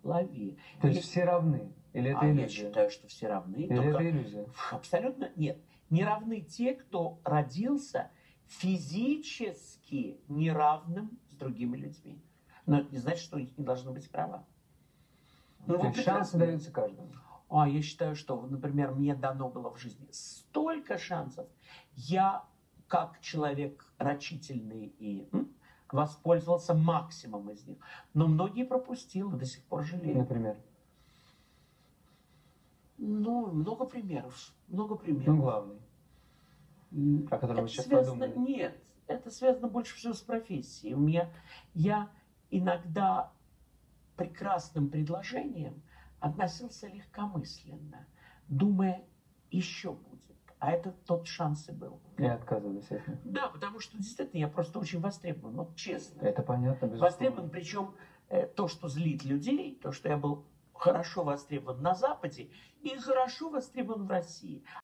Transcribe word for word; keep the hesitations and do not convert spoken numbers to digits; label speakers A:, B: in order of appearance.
A: лови.
B: То есть все равны? Или это
A: а
B: иллюзия?
A: я считаю, что все равны.
B: Или
A: только...
B: это иллюзия?
A: Абсолютно нет. Не равны те, кто родился физически неравным с другими людьми. Но это не значит, что у них не должны быть права.
B: Ну, То есть шансы даются каждому?
A: А, я считаю, что, например, мне дано было в жизни столько шансов. Я, как человек рачительный, и м, воспользовался максимум из них. Но многие пропустил и до сих пор жалею.
B: Например?
A: Ну, много примеров. Много примеров.
B: Ну, главный. О котором вы сейчас
A: связано...
B: подумали.
A: Нет, это связано больше всего с профессией. У меня... Я иногда прекрасным предложением относился легкомысленно, думая, еще будет. А это тот шанс и был.
B: И отказывались от них.
A: Да, потому что действительно я просто очень востребован, вот честно.
B: Это понятно, безусловно.
A: Востребован, причем э, то, что злит людей, то, что я был хорошо востребован на Западе и хорошо востребован в России.